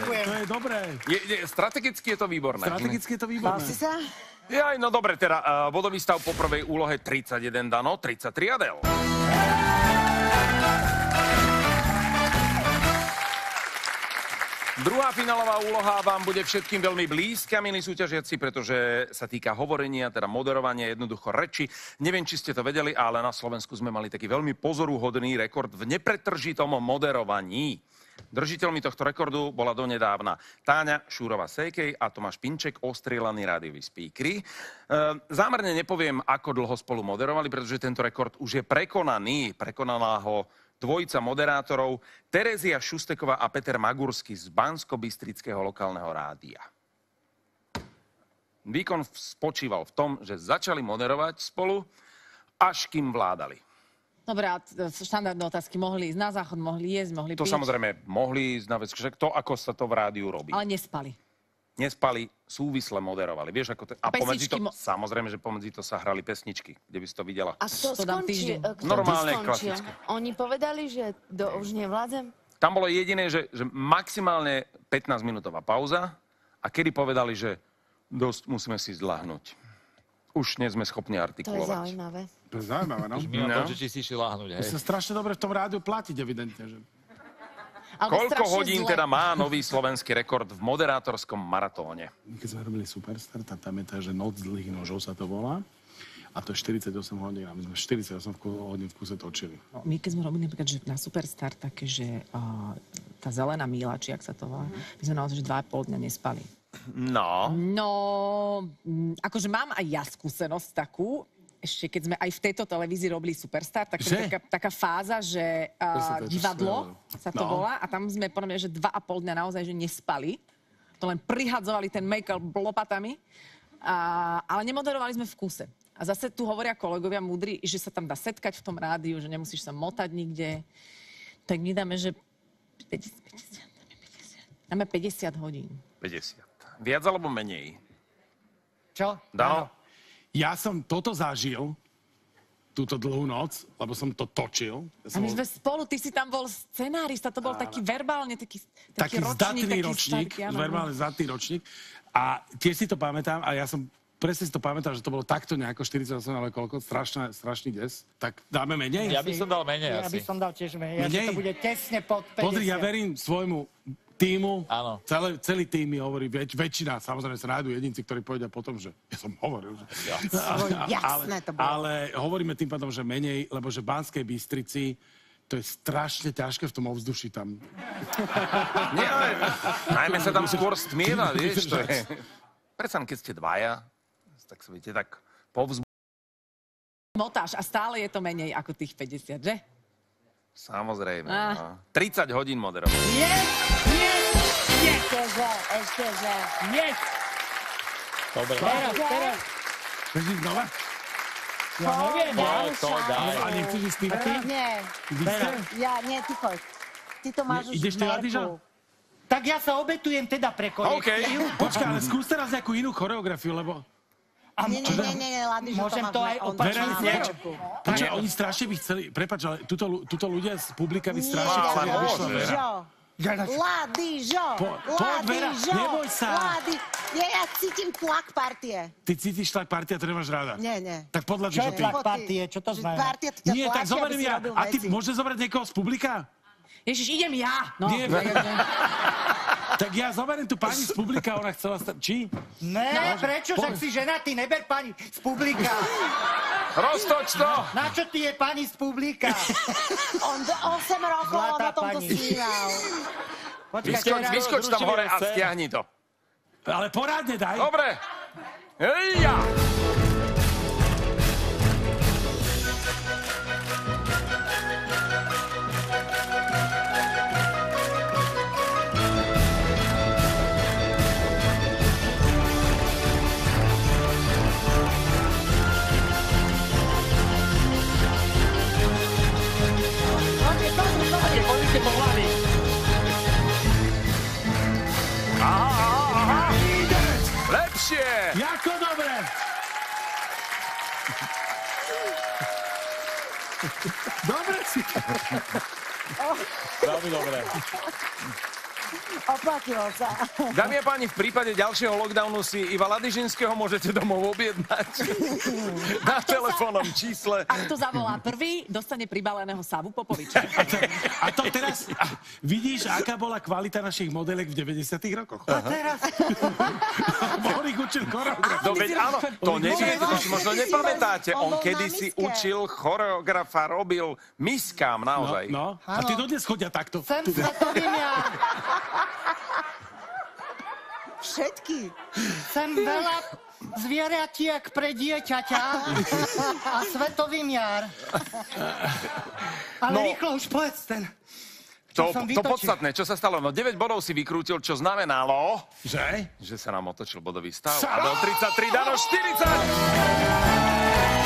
Ďakujem. To je dobré. Strategicky je to výborné. Strategicky je to výborné. Si sa? Jaj, no dobre, teda bodový stav po prvej úlohe 31 Dano, 33 Adel. Druhá finálová úloha vám bude všetkým veľmi blízka, milí súťažiaci, pretože sa týka hovorenia, teda moderovania, jednoducho reči. Neviem, či ste to vedeli, ale na Slovensku sme mali taký veľmi pozoruhodný rekord v nepretržitom moderovaní. Držiteľmi tohto rekordu bola donedávna Táňa Šúrová-Sékej a Tomáš Pinček, ostrieľaní rádioví speakery. Zámerne nepoviem, ako dlho spolu moderovali, pretože tento rekord už je prekonaný. Prekonaná ho dvojica moderátorov Terezia Šusteková a Peter Magurský z Banskobystrického lokálneho rádia. Výkon spočíval v tom, že začali moderovať spolu, až kým vládali. Dobre, a štandardné otázky. Mohli ísť na záchod, mohli jesť, mohli piť. To samozrejme mohli ísť na vec, však to, ako sa to v rádiu robí. Ale nespali. Nespali, súvisle moderovali. Vieš, ako a pomedzi to, samozrejme, že pomedzi to sa hrali pesničky, kde by si to videla. A to skončí? Normálne, klasické. Oni povedali, že už nevládzem? Tam bolo jediné, že maximálne 15-minútová pauza a kedy povedali, že dosť musíme si zdláhnuť. Už nie sme schopní artikulovať. To je zaujímavé. To je zaujímavé, no. Už mi na to, že či si išli láhnuť, hej. To sa strašne dobre v tom rádiu platiť, evidentne, že... Koľko hodín teda má nový slovenský rekord v moderátorskom maratóne? My keď sme robili Superstar, tak tam je tá, že Noc dlhých nožov sa to volá. A to je 48 hodín. A my sme 48 hodín v kuse točili. My keď sme robili napríklad, že na Superstar také, že tá zelená míla, či jak sa to volá, my sme naozaj, že 2,5 dňa nespali. No. No, akože mám aj ja skúsenosť takú, ešte keď sme aj v tejto televízii robili Superstar, tak to je taká fáza, že divadlo sa to volá a tam sme podľa mňa, že 2,5 dňa naozaj, že nespali. To len prihadzovali ten make-up lopatami, ale nemoderovali sme v kuse. A zase tu hovoria kolegovia múdri, že sa tam dá setkať v tom rádiu, že nemusíš sa motať nikde. Tak my dáme, že 50. Dáme 50 hodín. 50. Viac alebo menej? Čo? Dano? Ja som toto zažil, túto dlhú noc, lebo som to točil. A my sme spolu, ty si tam bol scenárista, to bol taký verbálne, taký zdatný ročník, verbálne zdatný ročník. A tiež si to pamätám, a ja som presne si to pamätám, že to bolo takto nejako 48, ale koľko, strašný des. Tak dáme menej? Ja by som dal menej asi. Ja by som dal tiež menej, že to bude tesne pod 50. Podri, ja verím svojmu týmu, áno. Celý tým mi hovorí, väčšina, samozrejme sa nájdú jedinci, ktorí povedia potom, že ja som hovoril, že... Jasné to bolo. Ale hovoríme tým pádom, že menej, lebo že v Banskej Bystrici to je strašne ťažké v tom ovzduši tam. Nie, ale najmä sa tam skôr stmieva, vieš, to je... Predsa, keď ste dvaja, tak sa viete, tak motáš a stále je to menej ako tých 50, že? Samozrejme. No. 30 hodín moderovať. Ešte, že. Dobre. Teraz. Chceš ísť znova? Ja neviem, to daj. A nechceš ísť ty? Nie. Nie, ty choď. Ty to máš už ideš ty, Ladiža? Tak ja sa obetujem teda pre kolektív. Počkaj, ale skús teraz nejakú inú choreografiu, lebo... Nie, Ladiža, môžem to aj opačne znieť. Počkaj, oni strašne by chceli... Prepáč, ale tuto ľudia z publika by strašne chceli, aby šla Vera. Ladižo! Neboj sa! Ja cítim tlak partie. Ty cítiš tlak partie a to nemáš rada? Nie. Tak podľa Čo čo je ty? tlak partie? Čo to znamená? Nie, tak zoberiem ja. A ty môžeš zobrať niekoho z publika? Ježiš, idem ja! No. Nie, tak ja zoberiem tu pani z publika, ona chcela stať... Či? Ne, prečo? Však si ženatý, neber pani z publika. Roztoč to! Na čo ty je pani z publika? On 8 rokov Zlatá o tomto pani. sníval. Vyskoč tam hore a stiahni to. Ale porádne daj. Dobre. Hejja! Poďte po hlavy. Aha. Lepšie. Jako dobre. Dobre si. Veľmi dobre. Oplatilo sa. Dámy a páni, v prípade ďalšieho lockdownu si Iva Ladyžinského môžete domov objednať na telefónnom čísle. Ak to zavolá prvý, dostane pribaleného Savu Popoviča. A to teraz vidíš, aká bola kvalita našich modelek v 90. rokoch. A teraz... Boris učil choreograf. No veď áno, to neviete, to si možno nepamätáte. On kedysi učil choreografa, robil miskám naozaj. No, a ty dodnes chodia takto. Sem svetový miar. Všetky. Sem veľa zvieratiek pre dieťaťa a svetový miar. Ale No. rýchlo už povedz ten. To som vytočil. podstatné, čo sa stalo? No 9 bodov si vykrútil, čo znamenalo, Že? že sa nám otočil bodový stav. Sa- A do 33 dano 40!